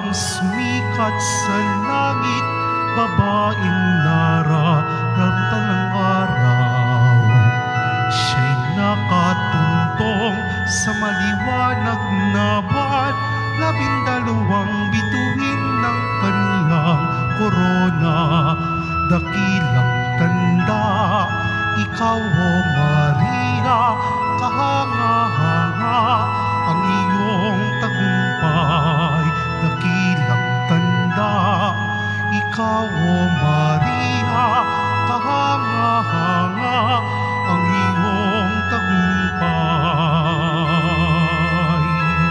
ang sumikat sa langit, babaeng nararamtan ng araw. Siya'y nakatuntong sa maliwanag na buwan, 12 bituin ng kanyang korona. Dakilang tanda, ikaw o Maria, kahanga-hanga ang iyong tagumpay. Dakilang tanda, ikaw o Maria, kahanga-hanga ang iyong tagumpay.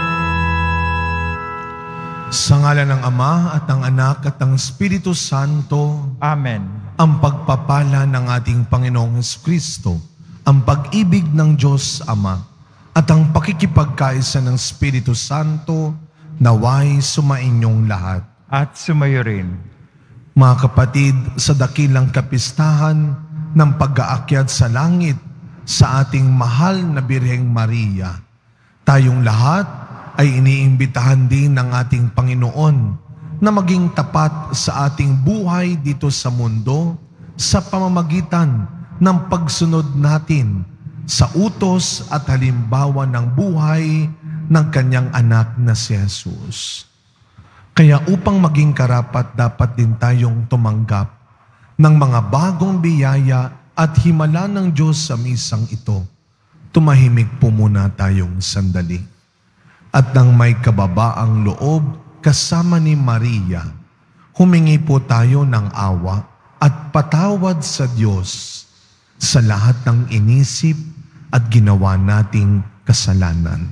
Sa ngalan ng Ama at ng Anak at ng Espiritu Santo. Amen. Ang pagpapala ng ating Panginoong Jesucristo, ang pag-ibig ng Diyos Ama, at ang pakikipagkaisa ng Espiritu Santo naway sumainyong lahat. At sumayo rin. Mga kapatid, sa dakilang kapistahan ng pag-aakyat sa langit sa ating mahal na Birheng Maria, tayong lahat ay iniimbitahan din ng ating Panginoon na maging tapat sa ating buhay dito sa mundo sa pamamagitan ng pagsunod natin sa utos at halimbawa ng buhay ng kanyang anak na si Jesus. Kaya upang maging karapat, dapat din tayong tumanggap ng mga bagong biyaya at himala ng Diyos sa misang ito. Tumahimik po muna tayong sandali. At nang may kababaang loob kasama ni Maria, humingi po tayo ng awa at patawad sa Diyos sa lahat ng inisip at ginawa nating kasalanan.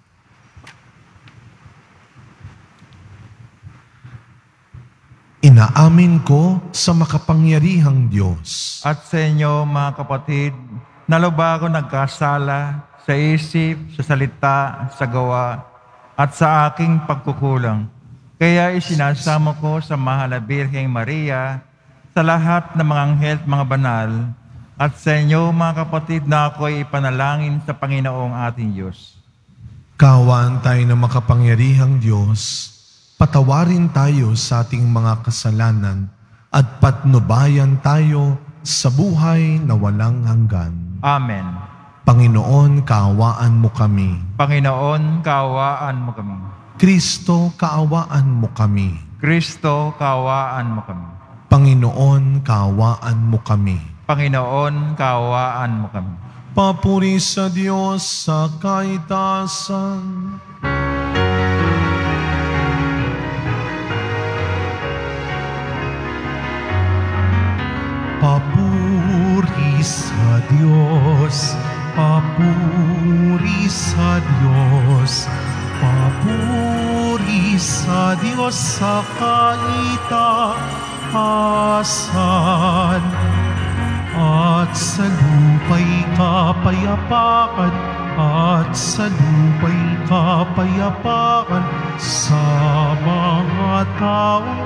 Inaamin ko sa makapangyarihang Diyos At sa inyo, mga kapatid, na lubha ako nagkasala sa isip, sa salita, sa gawa, at sa aking pagkukulang. Kaya isinasamo ko sa mahal na Birheng Maria, sa lahat ng mga anghel at mga banal, at sa inyo, mga kapatid, na ako'y ipanalangin sa Panginoong ating Diyos. Kaawaan tayo ng makapangyarihang Diyos, patawarin tayo sa ating mga kasalanan at patnubayan tayo sa buhay na walang hanggan. Amen. Panginoon, kaawaan mo kami. Panginoon, kaawaan mo kami. Kristo, kaawaan mo kami. Kristo, kaawaan mo kami. Panginoon, kaawaan mo kami. Panginoon, kaawaan mo kami. Papuri sa Diyos sa kaitasan. Papuri sa Diyos, papuri sa Diyos, papuri sa Diyos sa kaitaasan. At sa lupa'y kapayapaan, at sa lupa'y kapayapaan sa mga taong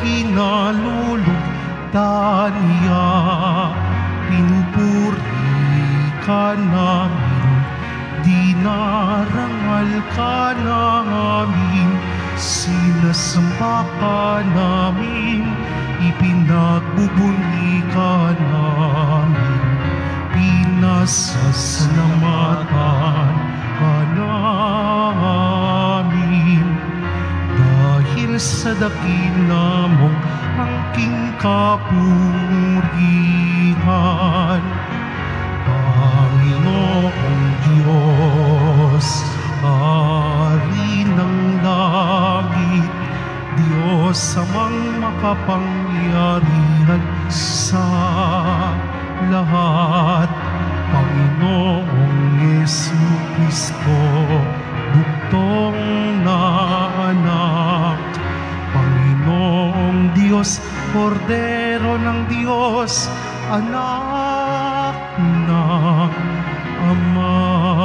kinalulugdan niya. Pinupuri ka namin, dinarangal ka namin, sinasamba ka namin, ipinagbubunyi ka namin, pinasasalamatan ka namin. Dahil sa dakila mong angking kapurihan, Panginoong Diyos, Hari ng langit, Diyos amang makapangyarihan sa lahat, Panginoong Jesucristo, bugtong na anak, Panginoong Diyos, Kordero ng Diyos, anak ng Ama.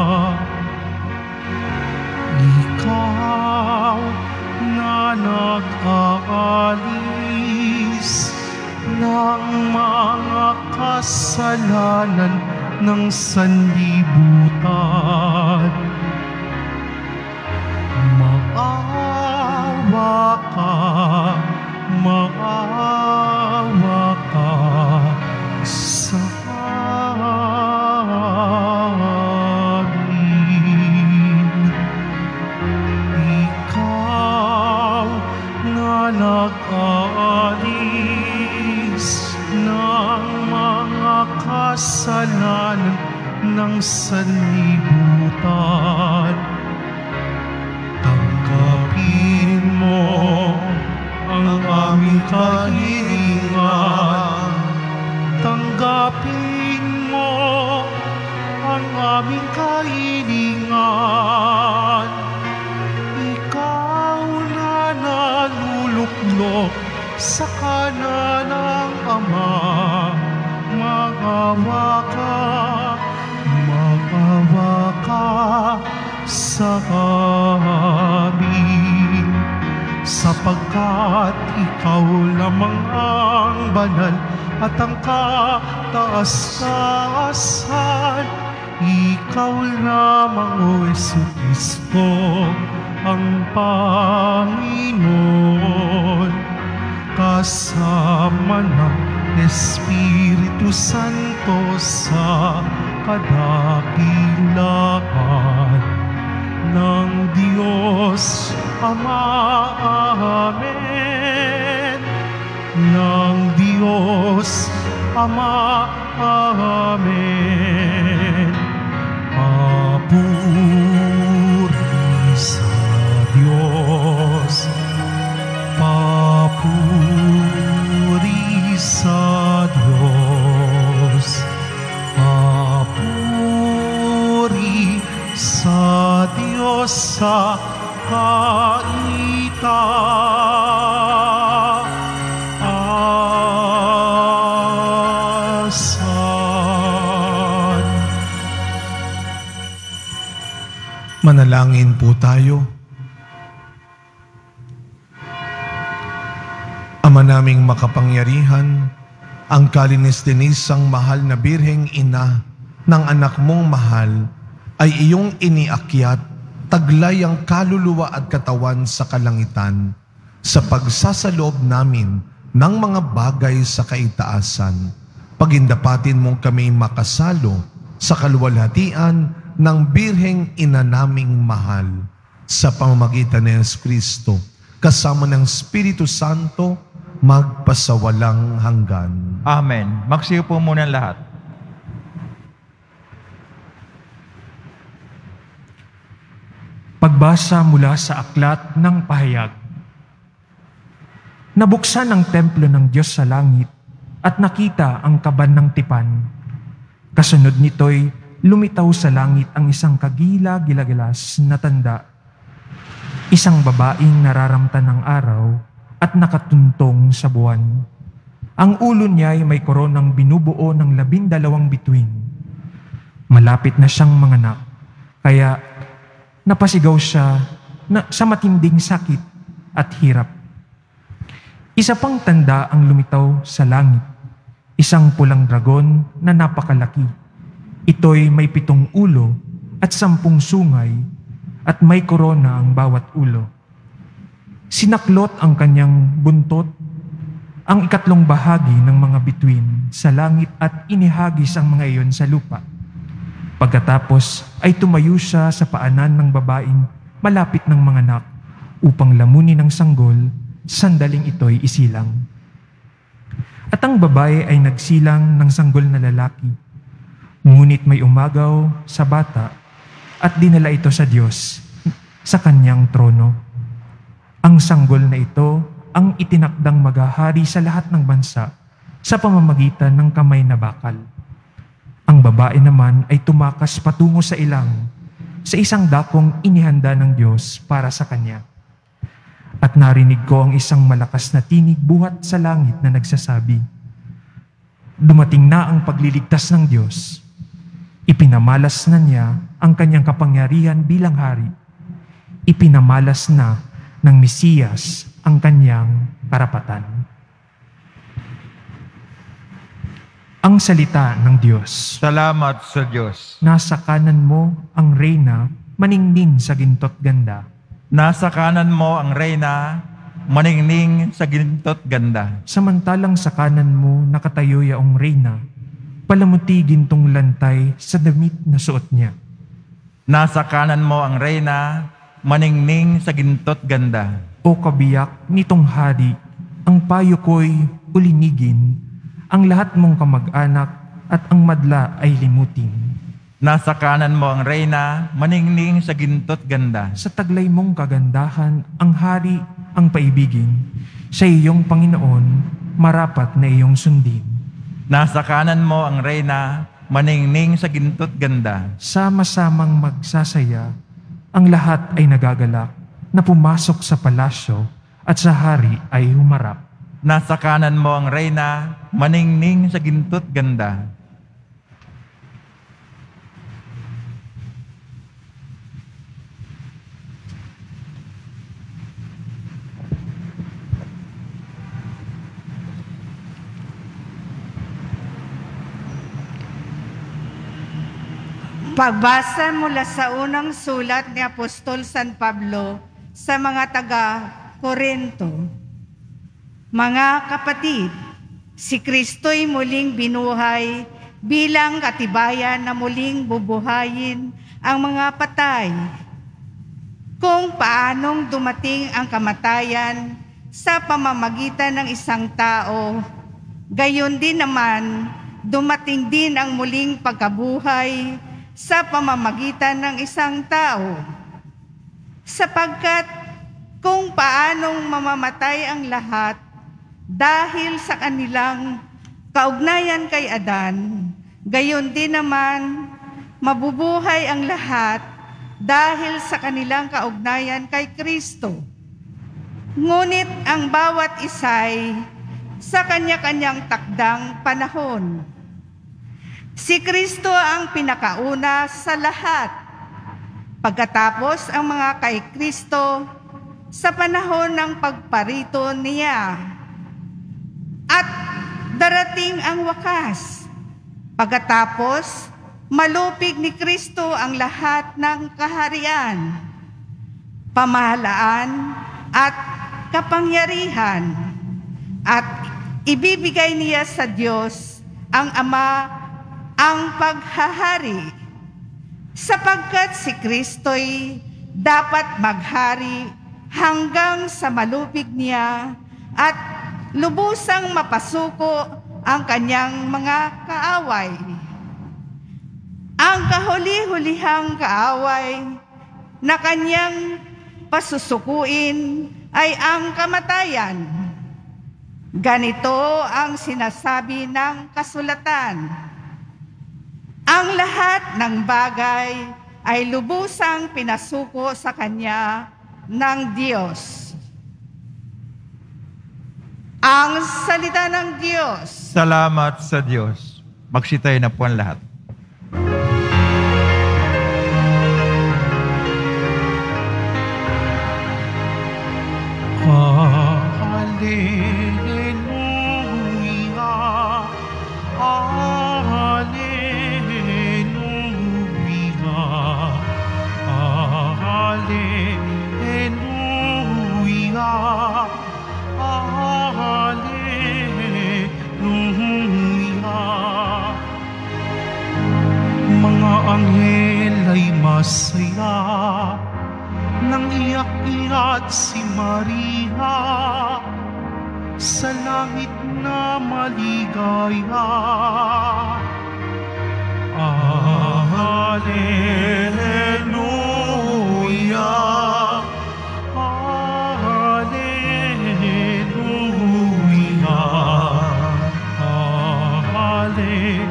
Ikaw na nag-aalis ng mga kasalanan ng sanlibutan, maawa ka kasakitan. Tanggapin mo ang aming kahilingan. Tanggapin mo ang aming kahilingan. Ikaw na naluluklok sa kanan ng Ama, maawa ka sa amin, sapagkat ikaw lamang ang banal at ang kataas-taasan. Ikaw lamang, O Jesucristo, ang Panginoon, kasama ng Espiritu Santo sa kadakilaan ng Diyos Ama. Amen. Ng Diyos Ama. Amen. Papuri sa Diyos. Papuri sa Diyos. Papuri sa Diyos sa kaitaasan. Manalangin po tayo. Ama naming makapangyarihan, ang kalinis-linisang mahal na Birheng Ina ng anak mong mahal ay iyong iniakyat, taglay ang kaluluwa at katawan sa kalangitan, sa pagsasalob namin ng mga bagay sa kaitaasan. Pagindapatin mong kami makasalo sa kaluwalhatian ng Birheng Ina naming mahal, sa pamamagitan ni Jesucristo, kasama ng Espiritu Santo, magpasawalang hanggan. Amen. Magsiyo po muna lahat. Pagbasa mula sa aklat ng pahayag. Nabuksan ang templo ng Diyos sa langit at nakita ang kaban ng tipan. Kasunod nito'y lumitaw sa langit ang isang kagila-gilagilas na tanda. Isang babaeng nararamtan ng araw at nakatuntong sa buwan. Ang ulo niya ay may koronang binubuo ng 12 bituin. Malapit na siyang manganak, kaya napasigaw siya sa matinding sakit at hirap. Isa pang tanda ang lumitaw sa langit, isang pulang dragon na napakalaki. Ito'y may 7 ulo at 10 sungay at may korona ang bawat ulo. Sinaklot ang kanyang buntot, ang 2 bahagi ng mga bituin sa langit at inihagis ang mga iyon sa lupa. Pagkatapos ay tumayo siya sa paanan ng babaeng malapit ng manganak upang lamunin ng sanggol, sandaling ito'y isilang. At ang babae ay nagsilang ng sanggol na lalaki, ngunit may umagaw sa bata at dinala ito sa Diyos sa kanyang trono. Ang sanggol na ito ang itinakdang maghahari sa lahat ng bansa sa pamamagitan ng kamay na bakal. Ang babae naman ay tumakas patungo sa ilang, sa isang dakong inihanda ng Diyos para sa kanya. At narinig ko ang isang malakas na tinig buhat sa langit na nagsasabi, "Dumating na ang pagliligtas ng Diyos. Ipinamalas na niya ang kanyang kapangyarihan bilang hari. Ipinamalas na ng Mesiyas ang kanyang karapatan." Ang salita ng Diyos. Salamat sa Diyos. Nasa kanan mo ang reyna, maningning sa ginto't ganda. Nasa kanan mo ang reyna, maningning sa ginto't ganda. Samantalang sa kanan mo nakatayo yaong reyna, palamuti gintong lantay sa damit na suot niya. Nasa kanan mo ang reyna, maningning sa ginto't ganda. O kabiyak nitong hari, ang payo ko'y ulinigin, ang lahat mong kamag-anak at ang madla ay limutin. Nasa kanan mo ang reyna, maningning sa ginto't ganda. Sa taglay mong kagandahan, ang hari ang paibigin. Sa iyong Panginoon, marapat na iyong sundin. Nasa kanan mo ang reyna, maningning sa ginto't ganda. Sama-samang magsasaya, ang lahat ay nagagalak na pumasok sa palasyo at sa hari ay humarap. Nasa kanan mo ang reyna, maningning sa ginto't ganda. Pagbasa mula sa unang sulat ni Apostol San Pablo sa mga taga-Korinto. Mga kapatid, si Kristo'y muling binuhay bilang katibayan na muling bubuhayin ang mga patay. Kung paanong dumating ang kamatayan sa pamamagitan ng isang tao, gayon din naman dumating din ang muling pagkabuhay sa pamamagitan ng isang tao. Sapagkat kung paanong mamamatay ang lahat dahil sa kanilang kaugnayan kay Adan, gayon din naman mabubuhay ang lahat dahil sa kanilang kaugnayan kay Kristo. Ngunit ang bawat isa'y sa kanya-kanyang takdang panahon. Si Kristo ang pinakauna sa lahat. Pagkatapos ang mga kay Kristo sa panahon ng pagparito niya. At darating ang wakas. Pagkatapos, malupig ni Kristo ang lahat ng kaharian, pamahalaan at kapangyarihan. At ibibigay niya sa Diyos ang Ama ang paghahari, sapagkat si Kristo'y dapat maghari hanggang sa malupig niya at lubusang mapasuko ang kanyang mga kaaway. Ang kahuli-hulihang kaaway na kanyang pasusukuin ay ang kamatayan. Ganito ang sinasabi ng kasulatan: ang lahat ng bagay ay lubusang pinasuko sa Kanya ng Diyos. Ang salita ng Diyos. Salamat sa Diyos. Magsitayo na po ang lahat. Anghel ay masaya nang iyak-iyak si Maria sa langit na maligaya. Alleluia, Alleluia, Alleluia.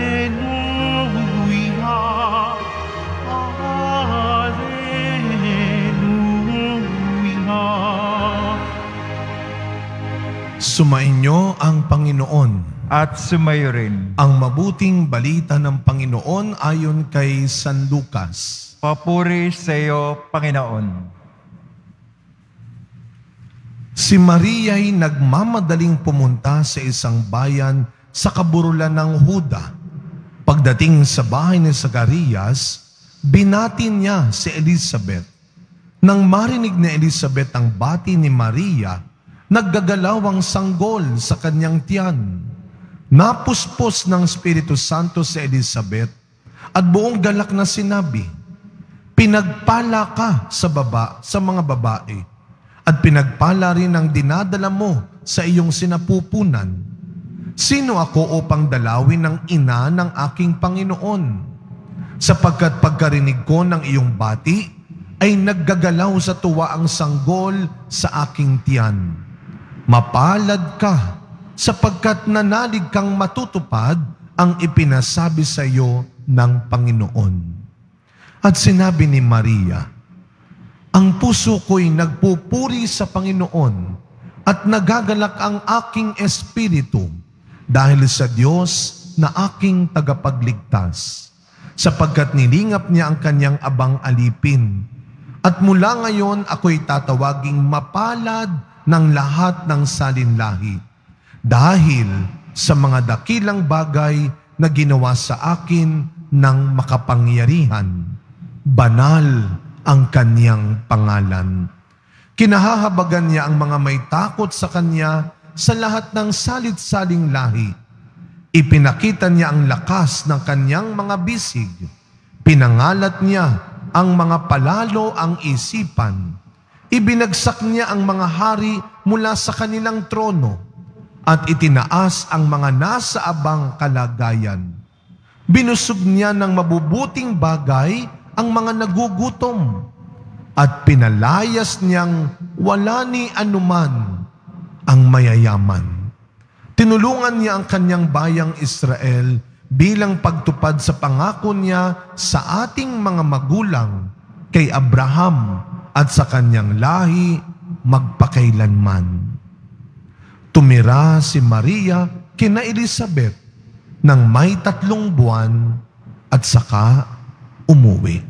Sumainyo ang Panginoon. At sumayo rin. Ang mabuting balita ng Panginoon ayon kay San Lucas. Papuri sa iyo, Panginoon. Si Maria'y nagmamadaling pumunta sa isang bayan sa kaburulan ng Huda. Pagdating sa bahay ni Zacarias, binati niya si Elizabeth. Nang marinig ni Elizabeth ang bati ni Maria, naggagalaw ang sanggol sa kanyang tiyan. Napuspos ng Espiritu Santo si Elizabeth at buong galak na sinabi, pinagpala ka sa mga babae at pinagpala rin ang dinadala mo sa iyong sinapupunan. Sino ako upang dalawin ng ina ng aking Panginoon? sapagkat pagkarinig ko ng iyong bati, ay naggagalaw sa tuwa ang sanggol sa aking tiyan. Mapalad ka, sapagkat nanalig kang matutupad ang ipinasabi sa iyo ng Panginoon. At sinabi ni Maria, ang puso ko'y nagpupuri sa Panginoon at nagagalak ang aking espiritu dahil sa Diyos na aking tagapagligtas, sapagkat nilingap niya ang kanyang abang alipin. At mula ngayon ako'y tatawaging mapalad ng lahat ng salinlahi, dahil sa mga dakilang bagay na ginawa sa akin ng makapangyarihan. Banal ang kanyang pangalan. Kinahahabagan niya ang mga may takot sa kanya sa lahat ng salit-saling lahi. Ipinakita niya ang lakas ng kanyang mga bisig. Pinangalat niya ang mga palalo ang isipan. Ibinagsak niya ang mga hari mula sa kanilang trono at itinaas ang mga nasa abang kalagayan. Binusog niya ng mabubuting bagay ang mga nagugutom at pinalayas niyang wala ni anuman ang mayayaman. Tinulungan niya ang kanyang bayang Israel bilang pagtupad sa pangako niya sa ating mga magulang kay Abraham at sa kanyang lahi magpakailanman. Tumira si Maria kina Elizabeth ng may 3 buwan at saka umuwi.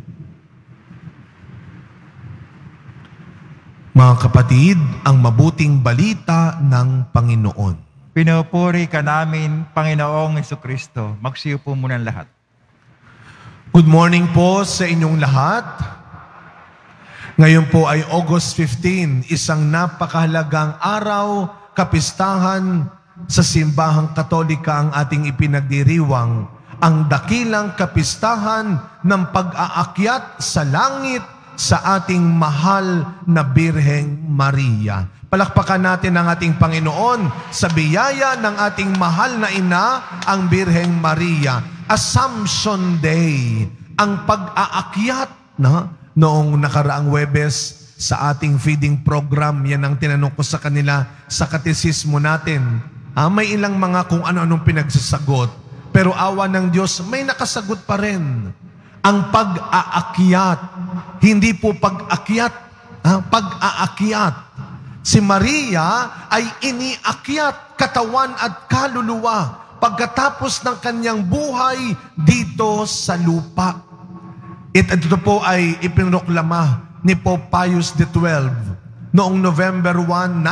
Mga kapatid, ang mabuting balita ng Panginoon. Pinupuri ka namin, Panginoong Jesucristo. Magsiupo muna ang lahat. Good morning po sa inyong lahat. Ngayon po ay August 15, isang napakahalagang araw, kapistahan sa Simbahang Katolika ang ating ipinagdiriwang, ang dakilang kapistahan ng pag-aakyat sa langit sa ating mahal na Birheng Maria. Palakpakan natin ang ating Panginoon sa biyaya ng ating mahal na ina, ang Birheng Maria. Assumption Day, ang pag-aakyat noong nakaraang Huwebes sa ating feeding program. Yan ang tinanong ko sa kanila sa katesismo natin. May ilang mga kung ano-anong pinagsasagot, pero awa ng Diyos, may nakasagot pa rin. Ang pag-aakyat, hindi po pag-akyat, pag-aakyat. Si Maria ay iniakyat katawan at kaluluwa pagkatapos ng kanyang buhay dito sa lupa. Ito po ay ipinroklama ni Pope Pius XII noong November 1,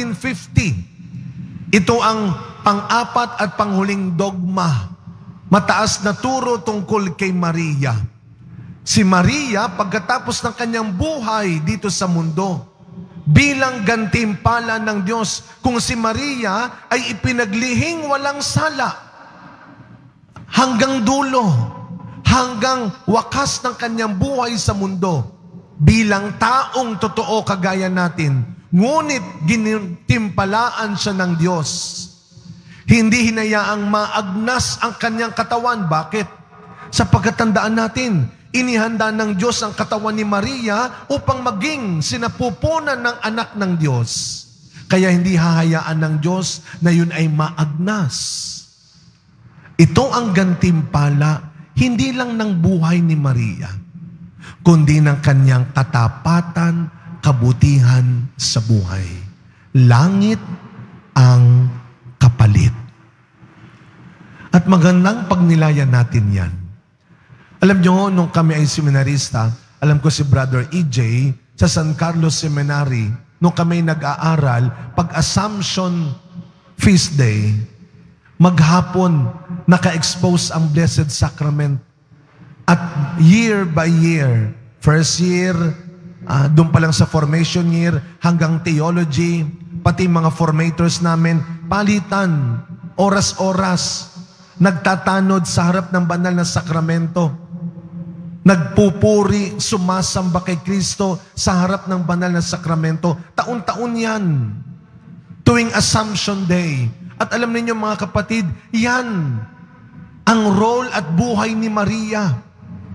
1950. Ito ang pang-4 at panghuling dogma, mataas na turo tungkol kay Maria. Si Maria, pagkatapos ng kanyang buhay dito sa mundo, bilang gantimpala ng Diyos, kung si Maria ay ipinaglihing walang sala hanggang dulo, hanggang wakas ng kanyang buhay sa mundo, bilang taong totoo kagaya natin, ngunit gintimpalaan siya ng Diyos. Hindi hinayaang maagnas ang kanyang katawan. Bakit? Sa pagkatandaan natin, inihanda ng Diyos ang katawan ni Maria upang maging sinapupunan ng anak ng Diyos. Kaya hindi hahayaan ng Diyos na yun ay maagnas. Ito ang gantimpala, hindi lang ng buhay ni Maria, kundi ng kanyang katapatan, kabutihan sa buhay. Langit ang kapalit. At magandang pagnilayan natin yan. Alam nyo, nung kami ay seminarista, alam ko si Brother EJ sa San Carlos Seminary, nung kami nag-aaral, pag Assumption Feast Day, maghapon, naka-expose ang Blessed Sacrament. At year by year, first year, doon pa lang sa formation year, hanggang theology, pati mga formators namin, palitan, oras-oras, nagtatanod sa harap ng banal na sakramento. Nagpupuri, sumasamba kay Kristo sa harap ng banal na sakramento. Taon-taon yan. Tuwing Assumption Day. At alam ninyo mga kapatid, yan ang role at buhay ni Maria.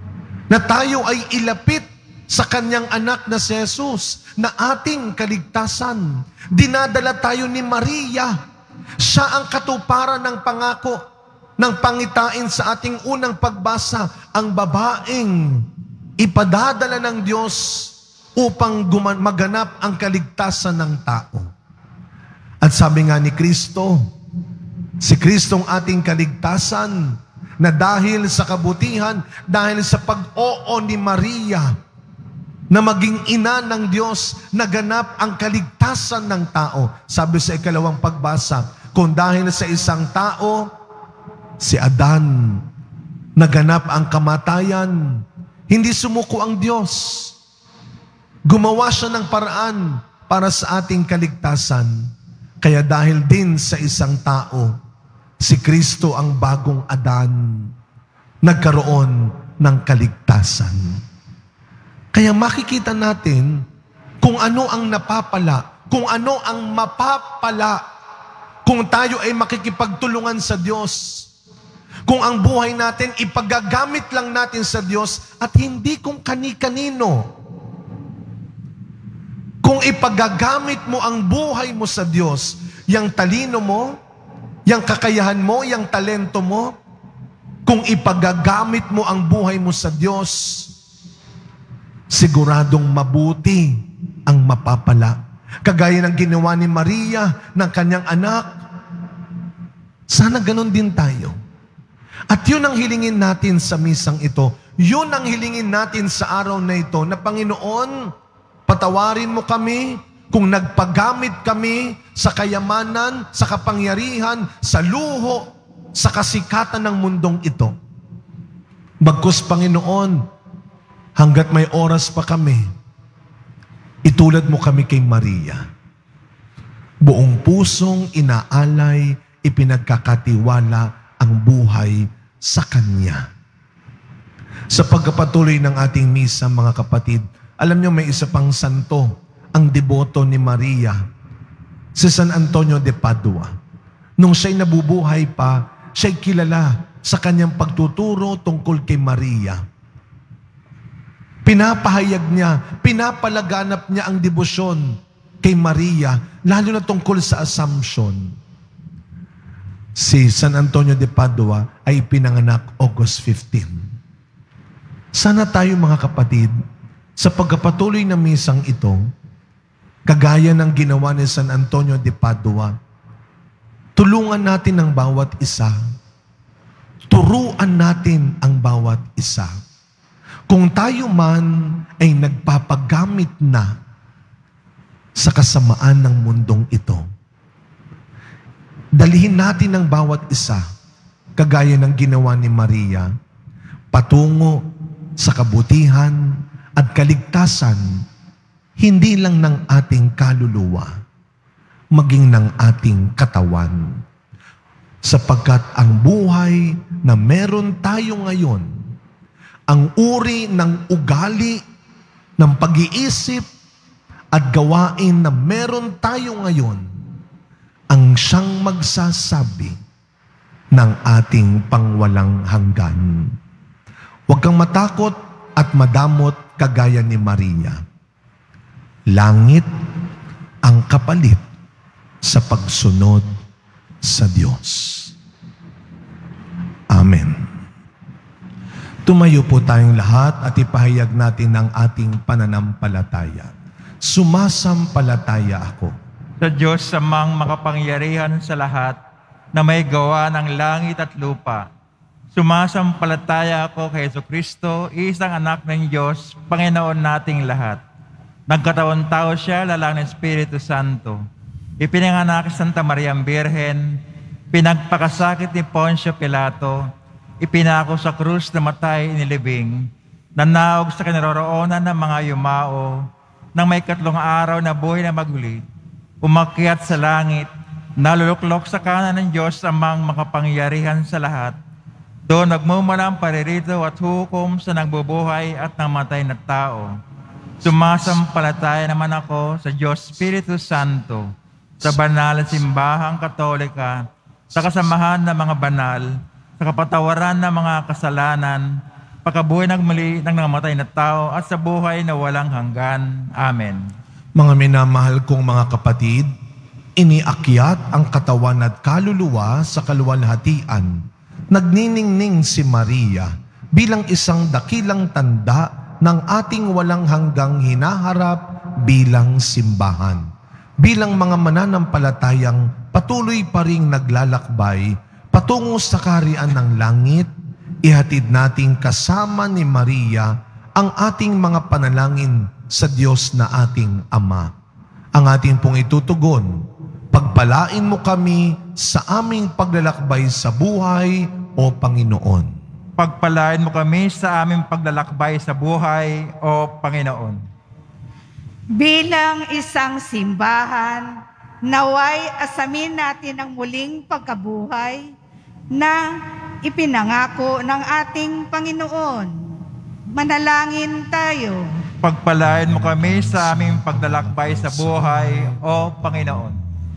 na tayo ay ilapit sa kanyang anak na si Jesus na ating kaligtasan. Dinadala tayo ni Maria. Siya ang katuparan ng pangako ng pangitain sa ating unang pagbasa, ang babaeng ipadadala ng Diyos upang maganap ang kaligtasan ng tao. At sabi nga ni Kristo, si Kristong ating kaligtasan, na dahil sa kabutihan, dahil sa pag-oo ni Maria, na maging ina ng Diyos, naganap ang kaligtasan ng tao. Sabi sa ikalawang pagbasa, kung dahil sa isang tao, si Adan, naganap ang kamatayan, hindi sumuko ang Diyos. Gumawa siya ng paraan para sa ating kaligtasan. Kaya dahil din sa isang tao, si Kristo ang bagong Adan, nagkaroon ng kaligtasan. Kaya makikita natin kung ano ang napapala, kung ano ang mapapala, kung tayo ay makikipagtulungan sa Diyos, kung ang buhay natin ipagagamit lang natin sa Diyos at hindi kung kani-kanino. Kung ipagagamit mo ang buhay mo sa Diyos, yang talino mo, yang kakayahan mo, yang talento mo, kung ipagagamit mo ang buhay mo sa Diyos, siguradong mabuti ang mapapala. Kagaya ng ginawa ni Maria ng kanyang anak, sana ganun din tayo. At yun ang hilingin natin sa misang ito. Yun ang hilingin natin sa araw na ito, na Panginoon, patawarin mo kami kung nagpagamit kami sa kayamanan, sa kapangyarihan, sa luho, sa kasikatan ng mundong ito. Bagkus, Panginoon, hanggat may oras pa kami, itulad mo kami kay Maria. Buong pusong inaalay, ipinagkakatiwala ang buhay sa Kanya. Sa pagpapatuloy ng ating misa, mga kapatid, alam niyo may isa pang santo, ang deboto ni Maria, si San Antonio de Padua. Nung siya'y nabubuhay pa, siya'y kilala sa kanyang pagtuturo tungkol kay Maria. Pinapahayag niya, pinapalaganap niya ang debosyon kay Maria, lalo na tungkol sa Assumption. Si San Antonio de Padua ay pinanganak August 15. Sana tayo, mga kapatid, sa pagpapatuloy ng misang ito, kagaya ng ginawa ni San Antonio de Padua, tulungan natin ang bawat isa. Turuan natin ang bawat isa. Kung tayo man ay nagpapagamit na sa kasamaan ng mundong ito, dalihin natin ang bawat isa, kagaya ng ginawa ni Maria, patungo sa kabutihan at kaligtasan, hindi lang ng ating kaluluwa, maging ng ating katawan. Sapagkat ang buhay na meron tayo ngayon, ang uri ng ugali, ng pag-iisip at gawain na meron tayo ngayon, ang siyang magsasabi ng ating pangwalang hanggan. Huwag kang matakot at madamot kagaya ni Maria. Langit ang kapalit sa pagsunod sa Diyos. Amen. Tumayo po tayong lahat at ipahayag natin ang ating pananampalataya. Sumasampalataya ako sa Diyos Amang makapangyarihan sa lahat, na may gawa ng langit at lupa. Sumasampalataya ako kay Jesucristo, isang anak ng Diyos, Panginoon nating lahat. Nagkataon tao siya, lalang ng Espiritu Santo. Ipinanganak kay Santa Maria Birhen, pinagpakasakit ni Poncio Pilato, ipinako sa krus na matay inilibing, nanaog sa kinaroroonan ng mga yumao, nang may 3 araw na buhay na maguli, umakyat sa langit, naluluklok sa kanan ng Diyos Amang makapangyarihan sa lahat. Doon nagmumula ang paririto at hukom sa nagbubuhay at namatay na tao. Sumasampalataya naman ako sa Diyos Espiritu Santo, sa banal na simbahang Katolika, sa kasamahan ng mga banal, sa kapatawaran ng mga kasalanan, pagkabuhay ng muli ng namatay na tao at sa buhay na walang hanggan. Amen. Mga minamahal kong mga kapatid, iniakyat ang katawan at kaluluwa sa kaluwalhatian. Nagniningning si Maria bilang isang dakilang tanda ng ating walang hanggang hinaharap bilang simbahan. Bilang mga mananampalatayang patuloy pa ring naglalakbay patungo sa kaharian ng langit, ihatid nating kasama ni Maria ang ating mga panalangin sa Diyos na ating Ama. Ang ating pong itutugon, pagpalain mo kami sa aming paglalakbay sa buhay, O Panginoon. Pagpalain mo kami sa aming paglalakbay sa buhay, O Panginoon. Bilang isang simbahan, naway asamin natin ang muling pagkabuhay na ipinangako ng ating Panginoon. Manalangin tayo. Pagpalain mo kami sa aming paglalakbay sa buhay, O Panginoon.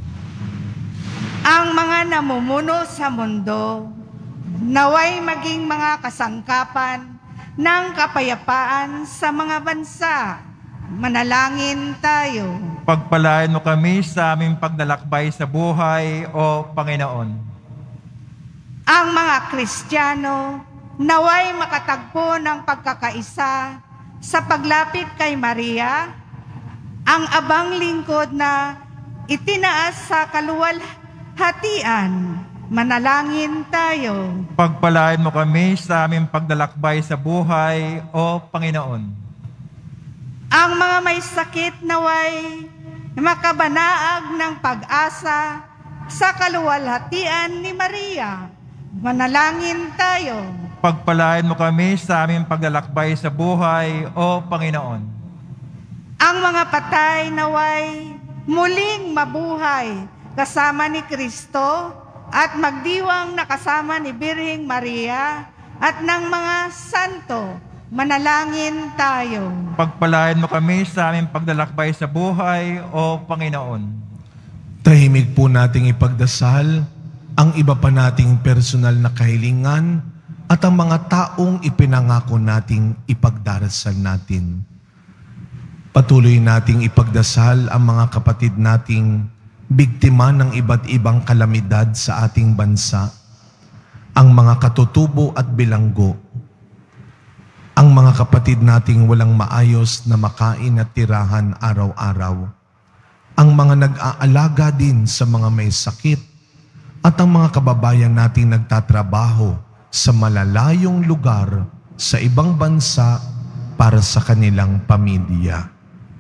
Ang mga namumuno sa mundo, naway maging mga kasangkapan ng kapayapaan sa mga bansa. Manalangin tayo. Pagpalain mo kami sa aming paglalakbay sa buhay, O Panginoon. Ang mga Kristiyano, naway makatagpo ng pagkakaisa sa paglapit kay Maria, ang abang lingkod na itinaas sa kaluwalhatian. Manalangin tayo. Pagpalain mo kami sa aming paglalakbay sa buhay, O Panginoon. Ang mga may sakit naway makabanaag ng pag-asa sa kaluwalhatian ni Maria. Manalangin tayo. Pagpalain mo kami sa aming paglalakbay sa buhay, O Panginoon. Ang mga patay naway muling mabuhay kasama ni Kristo at magdiwang na kasama ni Birheng Maria at ng mga santo. Manalangin tayo. Pagpalain mo kami sa aming paglalakbay sa buhay, O Panginoon. Tahimik po nating ipagdasal ang iba pa nating personal na kahilingan at ang mga taong ipinangako nating ipagdarasal natin. Patuloy nating ipagdasal ang mga kapatid nating biktima ng iba't ibang kalamidad sa ating bansa, ang mga katutubo at bilanggo, ang mga kapatid nating walang maayos na makain at tirahan araw-araw, ang mga nag-aalaga din sa mga may sakit, at ang mga kababayan nating nagtatrabaho sa malalayong lugar sa ibang bansa para sa kanilang pamilya.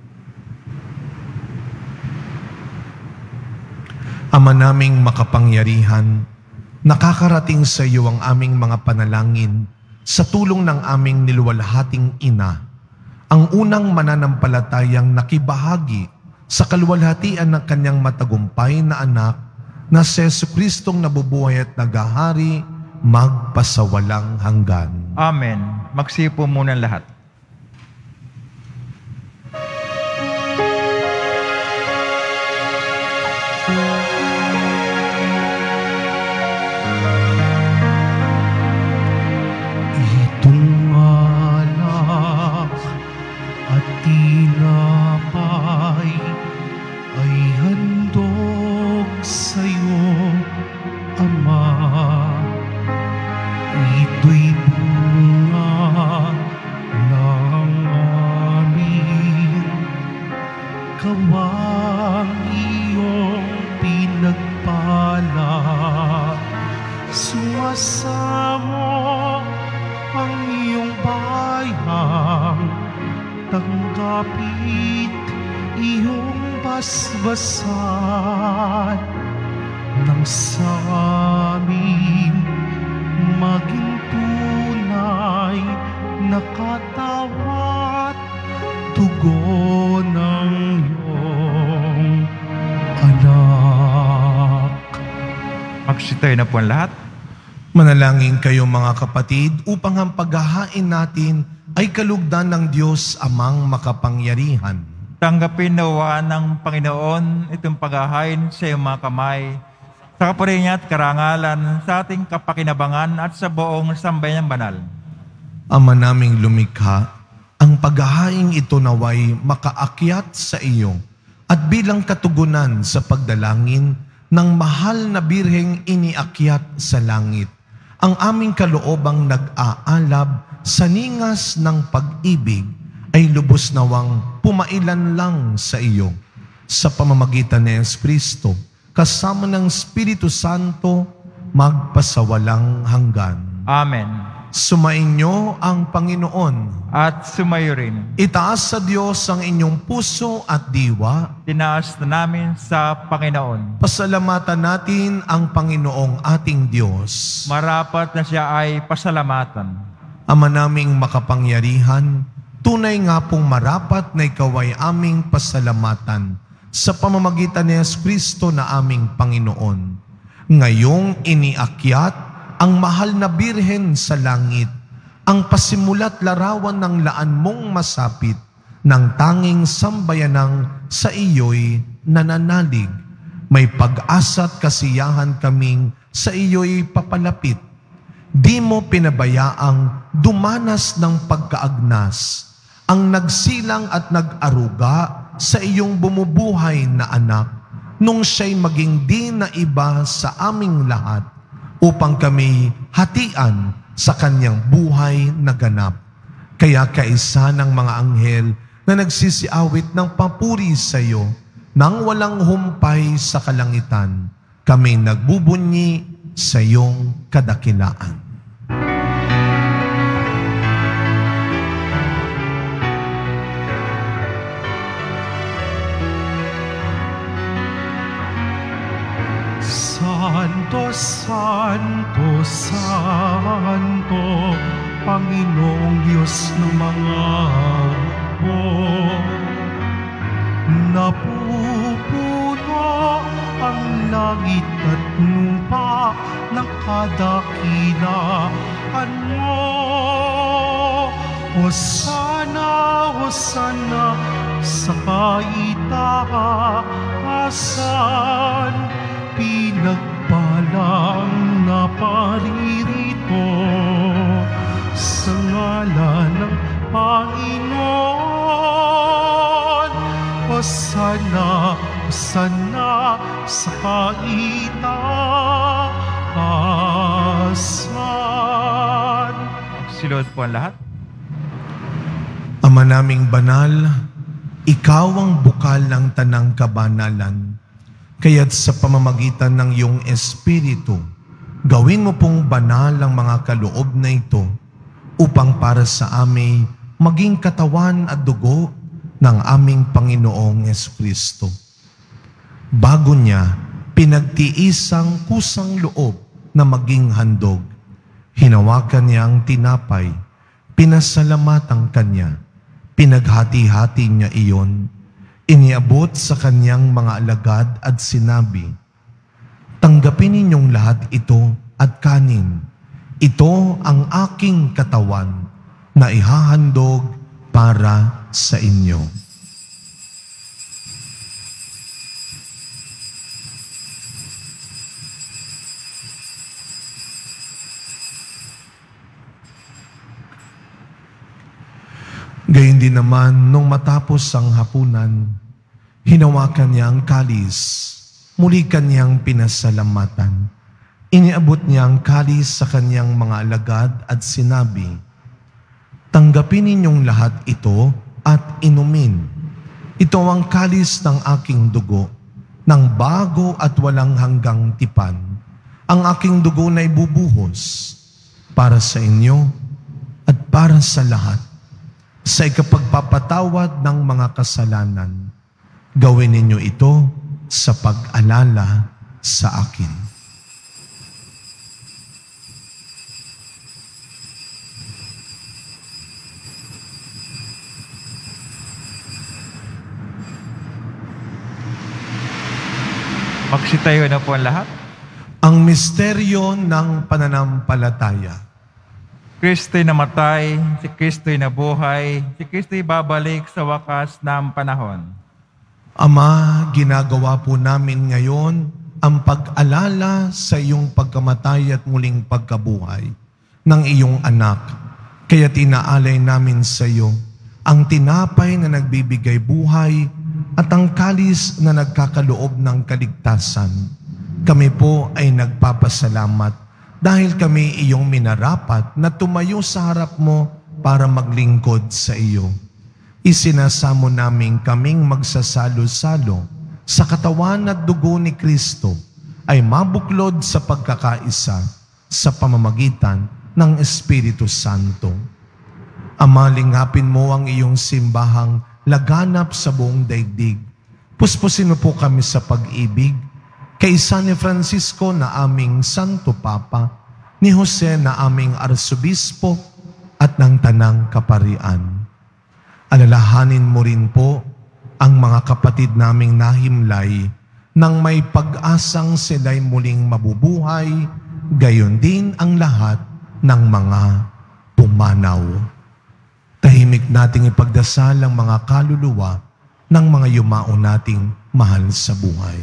Ama naming makapangyarihan, nakakarating sa iyo ang aming mga panalangin sa tulong ng aming niluwalhating ina, ang unang mananampalatayang nakibahagi sa kaluwalhatian ng kanyang matagumpay na anak na si Jesucristong nabubuhay at naghahari magpasawalang hanggan. Amen. Magsipo muna lahat. Itong alak at tinapay ay handog sa'yo, Ama. Ito'y bunga ng aming kawang iyong pinagpala. Sumasamo ang iyong bayang, tanggapit iyong basbasan nang sa amin maging tunay na katawat dugo ng iyong anak. Magsitayo na po ang lahat. Manalangin kayo mga kapatid upang ang paghahain natin ay kalugdan ng Diyos Amang makapangyarihan. Tanggapin nawa ng Panginoon itong paghahain sa iyong mga kamay, sa kapurihan niya at karangalan, sa ating kapakinabangan at sa buong sambayanang banal. Ama naming lumikha, ang paghahaing ito naway makaakyat sa iyo at bilang katugunan sa pagdalangin ng mahal na birheng iniakyat sa langit, ang aming kaloobang nag-aalab sa ningas ng pag-ibig ay lubos nawang pumailan lang sa iyo. Sa pamamagitan ni Jesucristo, kasama ng Espiritu Santo, magpasawalang hanggan. Amen. Sumainyo ang Panginoon. At sumayo rin. Itaas sa Diyos ang inyong puso at diwa. Tinaas na namin sa Panginoon. Pasalamatan natin ang Panginoong ating Diyos. Marapat na siya ay pasalamatan. Ama naming makapangyarihan, tunay nga pong marapat na ikaw ay aming pasalamatan sa pamamagitan ni Jesucristo na aming Panginoon. Ngayong iniakyat ang mahal na birhen sa langit, ang pasimulat larawan ng laan mong masapit, ng tanging sambayanang sa iyo'y nananalig. May pag-asa't kasiyahan kaming sa iyo'y papalapit. Di mo pinabayaang dumanas ng pagkaagnas, ang nagsilang at nag-aruga sa iyong bumubuhay na anak, nung siya'y maging di na iba sa aming lahat, upang kami hatian sa kanyang buhay na ganap. Kaya kaisa ng mga anghel na nagsisiawit ng papuri sa iyo, nang walang humpay sa kalangitan, kami nagbubunyi sa iyong kadakilaan. Santo, Santo, Santo, Panginoong Diyos ng mga hukbo. Napupuno ang langit at lupa ng kadakilaan mo. Hosana, Hosana sa kaitaasan. Pinagpalang naparirito sa ngalan ng Panginoon. Hosana, Hosana sa kaitaasan. Silod po ang lahat. Ama naming banal, ikaw ang bukal ng tanang kabanalan. Kaya't sa pamamagitan ng iyong Espiritu, gawin mo pong banal ang mga kaloob na ito upang para sa amin maging katawan at dugo ng aming Panginoong Jesucristo. Bago niya, pinagtiisang kusang loob na maging handog. Hinawakan niya ang tinapay, pinasalamatan kanya, pinaghati-hati niya iyon, iniabot sa kanyang mga alagad at sinabi, "Tanggapin ninyong lahat ito at kanin. Ito ang aking katawan na ihahandog para sa inyo." Gayon din naman, nung matapos ang hapunan, hinawakan niya ang kalis, muli kanyang pinasalamatan. Iniabot niya ang kalis sa kanyang mga alagad at sinabi, "Tanggapin ninyong lahat ito at inumin. Ito ang kalis ng aking dugo, ng bago at walang hanggang tipan. Ang aking dugo na ibubuhos para sa inyo at para sa lahat, sa ikapagpapatawad ng mga kasalanan. Gawin ninyo ito sa pag-alala sa akin." Magsitayo na po ang lahat. Ang misteryo ng pananampalataya. Kristo'y namatay, si Kristo'y nabuhay, si Kristo'y babalik sa wakas ng panahon. Ama, ginagawa po namin ngayon ang pag-alala sa iyong pagkamatay at muling pagkabuhay ng iyong anak. Kaya tinaalay namin sa iyo ang tinapay na nagbibigay buhay at ang kalis na nagkakaloob ng kaligtasan. Kami po ay nagpapasalamat dahil kami iyong minarapat na tumayo sa harap mo para maglingkod sa iyo. Isinasamo namin kaming magsasalo-salo sa katawan at dugo ni Kristo ay mabuklod sa pagkakaisa sa pamamagitan ng Espiritu Santo. Ama, lingapin mo ang iyong simbahang laganap sa buong daigdig. Puspusin mo po kami sa pag-ibig kay San Francisco na aming Santo Papa, ni Jose na aming Arsobispo at ng Tanang Kaparian. Alalahanin mo rin po ang mga kapatid naming nahimlay nang may pag-asang sila'y muling mabubuhay, gayon din ang lahat ng mga pumanaw. Tahimik nating ipagdasal ang mga kaluluwa ng mga yumao nating mahal sa buhay.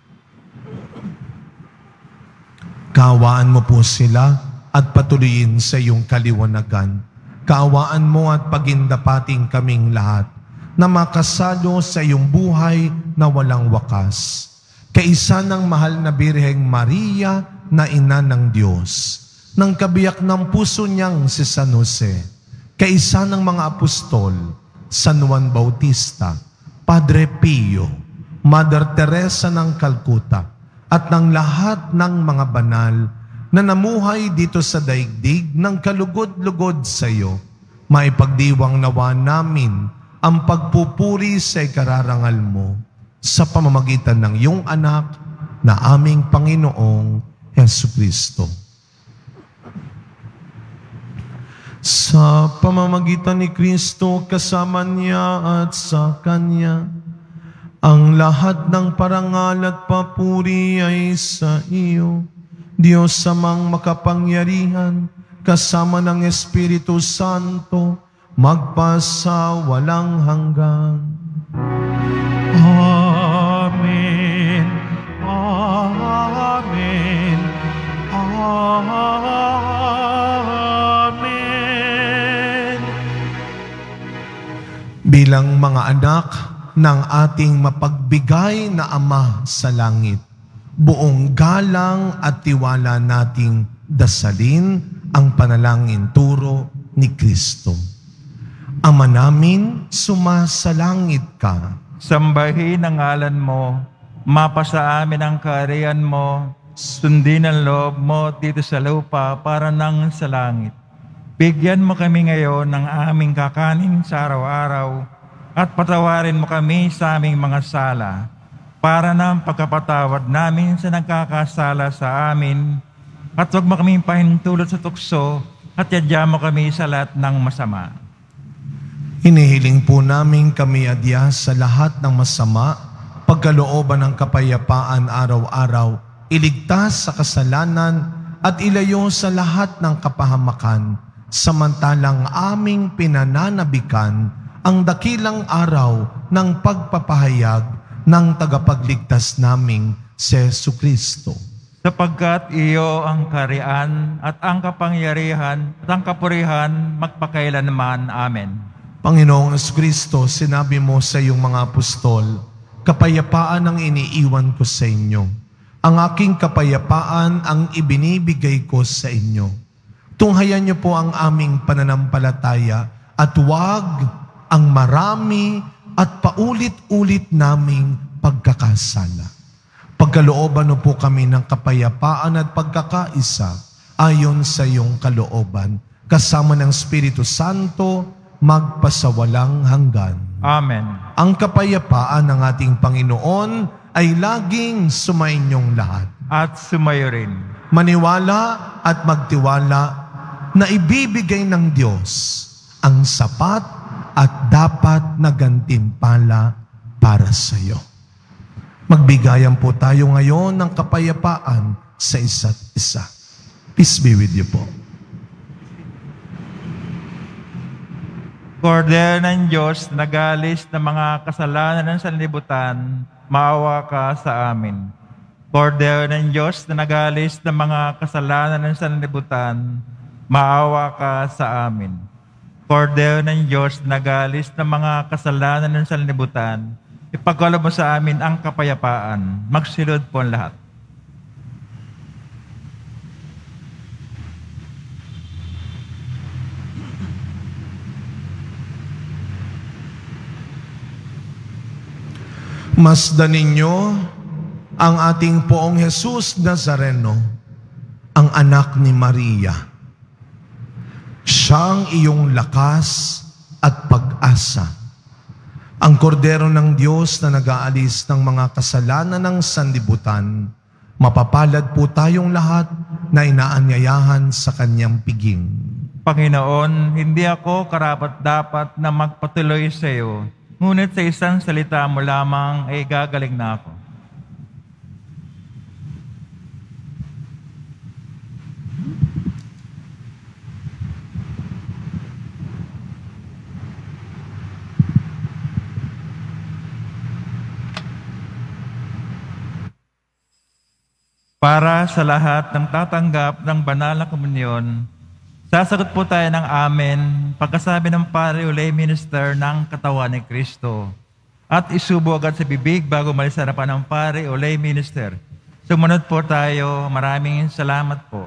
Kaawaan mo po sila at patuloyin sa iyong kaliwanagan. Kaawaan mo at pagindapating kaming lahat na makasalo sa iyong buhay na walang wakas. Kaisa ng mahal na Birheng Maria na ina ng Diyos, ng kabiyak ng puso niyang si San Jose, kaisa ng mga apostol, San Juan Bautista, Padre Pio, Mother Teresa ng Calcutta, at ng lahat ng mga banal na namuhay dito sa daigdig ng kalugod-lugod sa iyo, maipagdiwang nawa namin ang pagpupuri sa ikararangal mo sa pamamagitan ng iyong anak na aming Panginoong Jesucristo. Sa pamamagitan ni Kristo, kasama niya at sa Kanya, ang lahat ng parangal at papuri ay sa iyo, Diyos Amang makapangyarihan, kasama ng Espiritu Santo, magpasa walang hanggan. Amen. Amen. Amen. Bilang mga anak ng ating mapagbigay na Ama sa langit, buong galang at tiwala nating dasalin ang panalangin turo ni Kristo. Ama namin, sumasalangit ka. Sambahin ang ngalan mo, mapasa amin ang kaharian mo, sundin ang loob mo dito sa lupa para nang sa langit. Bigyan mo kami ngayon ng aming kakanin sa araw-araw at patawarin mo kami sa aming mga sala para ng pagkapatawad namin sa nagkakasala sa amin, at huwag mo kaming pahintulot sa tukso at yadya mo kami sa lahat ng masama. Hinihiling po namin kami adya sa lahat ng masama, pagkalooban ng kapayapaan araw-araw, iligtas sa kasalanan at ilayo sa lahat ng kapahamakan, samantalang aming pinananabikan ang dakilang araw ng pagpapahayag ng tagapagligtas naming si Jesucristo. Sapagkat iyo ang kaharian at ang kapangyarihan at ang kapurihan magpakailanman. Amen. Panginoong Jesucristo, sinabi mo sa iyong mga apostol, kapayapaan ang iniiwan ko sa inyo. Ang aking kapayapaan ang ibinibigay ko sa inyo. Tunghayan niyo po ang aming pananampalataya at huwag ang marami at paulit-ulit naming pagkakasala. Pagkalooban mo po kami ng kapayapaan at pagkakaisa ayon sa iyong kalooban, kasama ng Espiritu Santo, magpasawalang hanggan. Amen. Ang kapayapaan ng ating Panginoon ay laging sumainyong lahat. At sumayo rin. Maniwala at magtiwala na ibibigay ng Diyos ang sapat at dapat na gantimpala para sa iyo. Magbigayan po tayo ngayon ng kapayapaan sa isa't isa. Peace be with you po. Kordero ng Diyos, nagalis ng mga kasalanan ng sanlibutan, maawa ka sa amin. Kordero ng Diyos, na nagalis ng mga kasalanan ng sanlibutan, maawa ka sa amin. Kordero ng Diyos, nagalis ng mga kasalanan ng sanlibutan, ipagkaloob mo sa amin ang kapayapaan. Magsilod po ang lahat. Masdan ninyo ang ating Poong Jesus Nazareno, ang anak ni Maria. Siya ang iyong lakas at pag-asa. Ang kordero ng Diyos na nag-aalis ng mga kasalanan ng sanlibutan, mapapalad po tayong lahat na inaanyayahan sa kanyang piging. Panginoon, hindi ako karapat-dapat na magpatuloy sa iyo, ngunit sa isang salita mo lamang ay gagaling na ako. Para sa lahat ng tatanggap ng banal na komunyon, sasagot po tayo ng amen pagkasabi ng pare o lay minister ng katawan ni Kristo. At isubo agad sa bibig bago malis sa harapan ng pare o lay minister. Sumunod po tayo. Maraming salamat po.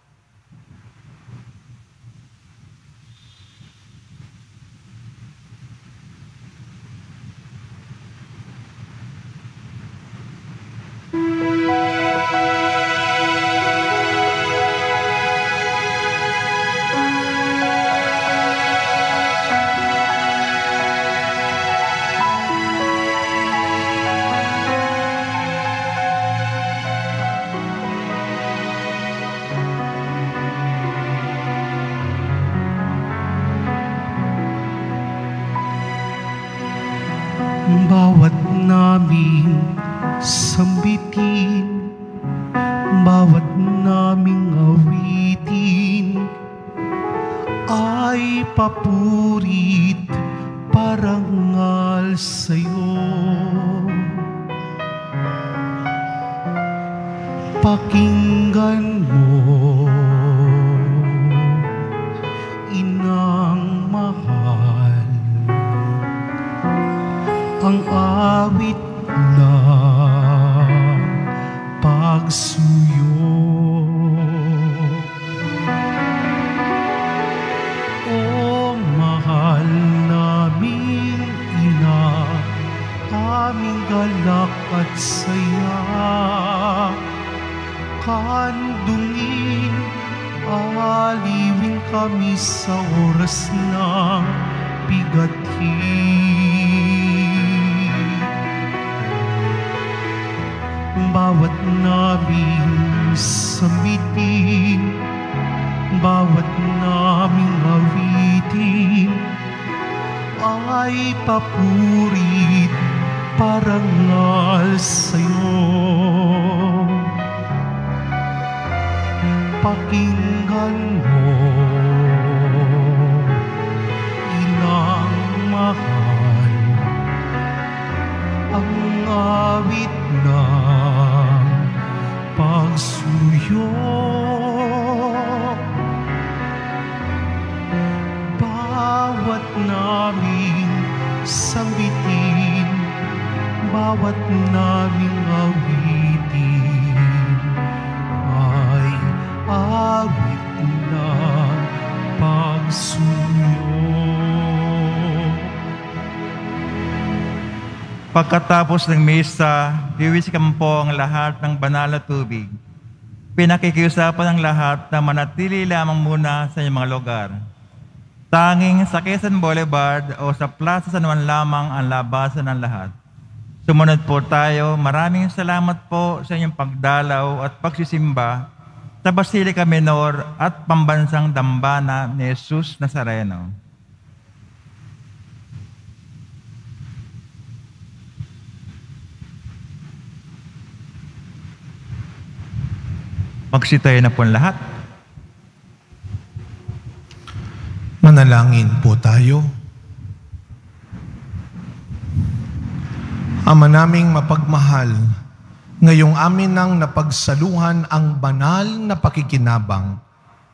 Bawat naming sambitin, bawat naming awitin, ay papurit parangal sa'yo. Pakinggan mo, inang mahal, ang awit ng pagsuyo. O mahal naming ina, aming galak at saya, kandungin, aliwin kami sa oras ng bigati. Bawat naming sambitin, bawat naming awitin, ay papurit parangal sa'yo. Pakinggan mo, inang mahal, ang awit ng pagsuyo. Bawat naming sambitin, bawat naming awitin, ay awit ng pagsuyo. Pagkatapos ng misa, diwisikan po ang lahat ng banal na tubig. Pinakikiusapan ng lahat na manatili lamang muna sa inyong mga lugar. Tanging sa Quezon Boulevard o sa Plaza San Juan lamang ang labasan ng lahat. Sumunod po tayo. Maraming salamat po sa inyong pagdalaw at pagsisimba sa Basilica Minor at Pambansang Dambana ni Jesus Nazareno. Magsitayo na po ang lahat. Manalangin po tayo. Ama naming mapagmahal, ngayong amin nang napagsaluhan ang banal na pakikinabang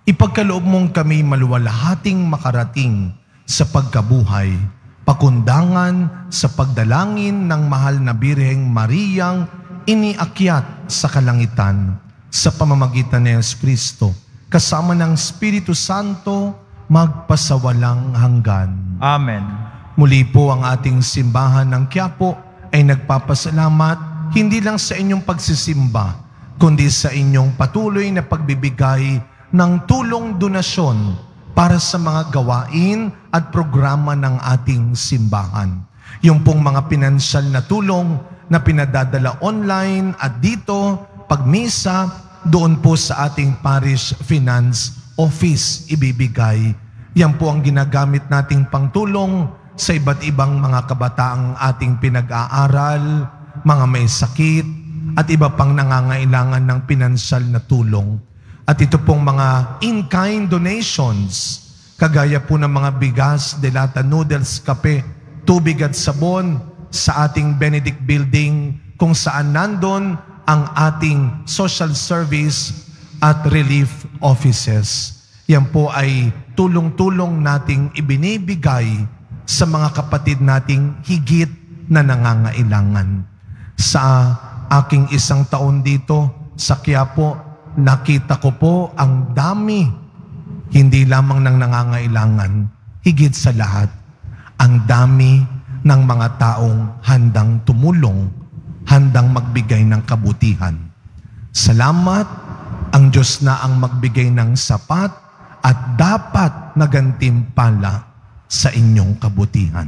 Ipagkaloob mong kami maluwalhating makarating sa pagkabuhay, pakundangan sa pagdalangin ng mahal na Birheng Mariang iniakyat sa kalangitan sa pamamagitan ni Yesu Kristo, kasama ng Espiritu Santo, magpasawalang hanggan. Amen. Muli po ang ating simbahan ng Quiapo ay nagpapasalamat hindi lang sa inyong pagsisimba, kundi sa inyong patuloy na pagbibigay ng tulong donasyon para sa mga gawain at programa ng ating simbahan. Yung pong mga pinansyal na tulong na pinadadala online at dito, pagmisa, doon po sa ating Parish Finance Office ibibigay. Yan po ang ginagamit nating pangtulong sa iba't ibang mga kabataang ating pinag-aaral, mga may sakit, at iba pang nangangailangan ng pinansyal na tulong. At ito pong mga in-kind donations, kagaya po ng mga bigas, delata, noodles, kape, tubig at sabon sa ating Benedict Building, kung saan nandun ang ating social service at relief offices. Yan po ay tulong-tulong nating ibinibigay sa mga kapatid nating higit na nangangailangan. Sa aking 1 taon dito sa Quiapo, nakita ko po ang dami, hindi lamang ng nangangailangan, higit sa lahat, ang dami ng mga taong handang tumulong, handang magbigay ng kabutihan. Salamat, ang Diyos na ang magbigay ng sapat at dapat na gantimpala sa inyong kabutihan.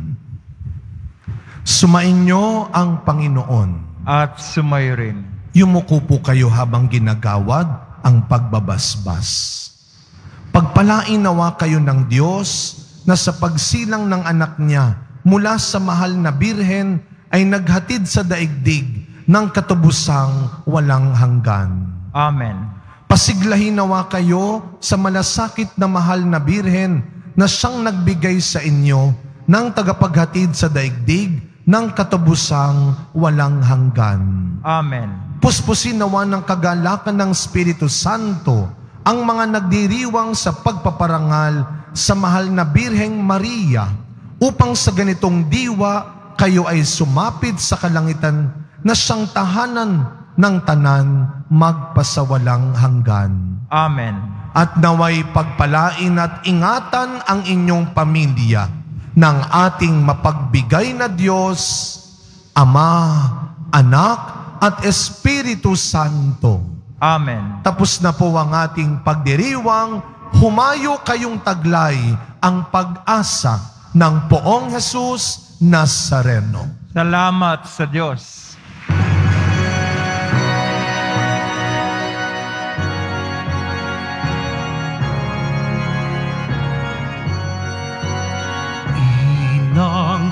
Sumainyo ang Panginoon. At sumayo rin. Yumuko po kayo habang ginagawad ang pagbabasbas. Pagpalain nawa kayo ng Diyos na sa pagsilang ng anak niya mula sa mahal na Birhen ay naghatid sa daigdig ng katubusang walang hanggan. Amen. Pasiglahin nawa kayo sa malasakit na mahal na Birhen na siyang nagbigay sa inyo ng tagapaghatid sa daigdig ng katubusang walang hanggan. Amen. Puspusin nawa ng kagalakan ng Espiritu Santo ang mga nagdiriwang sa pagpaparangal sa mahal na Birheng Maria, upang sa ganitong diwa kayo ay sumapit sa kalangitan na siyang tahanan ng tanan magpasawalang hanggan. Amen. At naway pagpalain at ingatan ang inyong pamilya ng ating mapagbigay na Diyos, Ama, Anak, at Espiritu Santo. Amen. Tapos na po ang ating pagdiriwang, humayo kayong taglay ang pag-asa ng Poong Jesus Nazareno. Salamat sa Diyos. Inang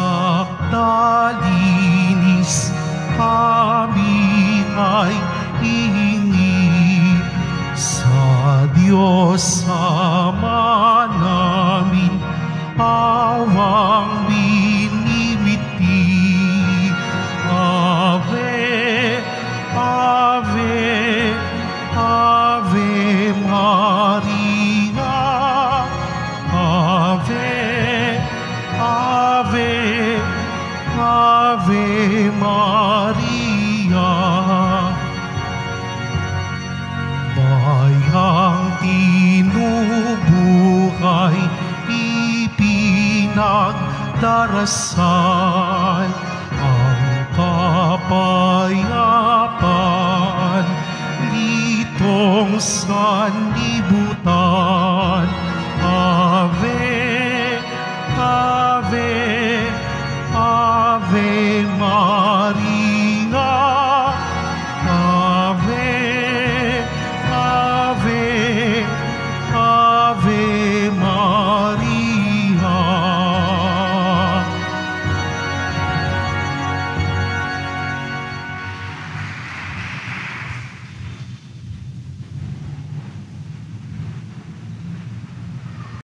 sakdalinis kami ay ihingi sa Diyos Ama namin, awang binibiti. Ave, Ave, Ave Maria. Ave, Ave, Ave Maria. Bayang tinubuhay, ipinagdarasal ang kapayapaan ditong sanlibutan. Ave, Ave, Ave Maria.